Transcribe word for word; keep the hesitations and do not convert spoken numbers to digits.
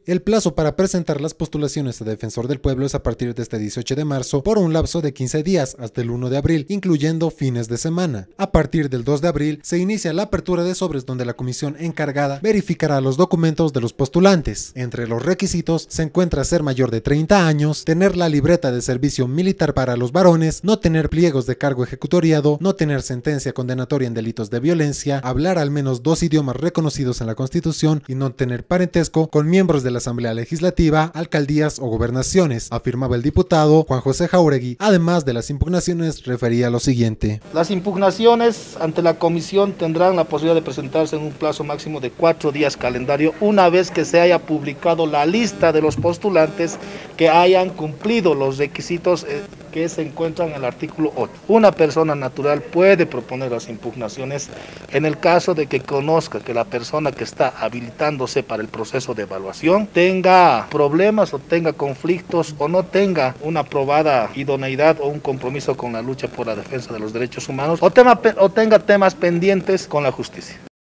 El plazo para presentar las postulaciones a Defensor del Pueblo es a partir de este dieciocho de marzo por un lapso de quince días hasta el uno de abril, incluyendo fines de semana. A partir del dos de abril se inicia la apertura de sobres donde la comisión encargada verificará los documentos de los postulantes. Entre los requisitos se encuentra ser mayor de treinta años, tener la libreta de servicio militar para los varones, no tener pliegos de cargo ejecutoriado, no tener sentencia condenatoria en delitos de violencia, hablar al menos dos idiomas reconocidos en la Constitución y no tener parentesco con miembros de la Asamblea Legislativa, alcaldías o gobernaciones, afirmaba el diputado Juan José Jáuregui. Además de las impugnaciones, refería lo siguiente. Las impugnaciones ante la comisión tendrán la posibilidad de presentarse en un plazo máximo de cuatro días calendario, una vez que se haya publicado la lista de los postulantes que hayan cumplido los requisitos eh, que se encuentran en el artículo ocho. Una persona natural puede proponer las impugnaciones en el caso de que conozca que la persona que está habilitándose para el proceso de evaluación tenga problemas o tenga conflictos o no tenga una probada idoneidad o un compromiso con la lucha por la defensa de los derechos humanos o, tema, o tenga temas pendientes con la justicia.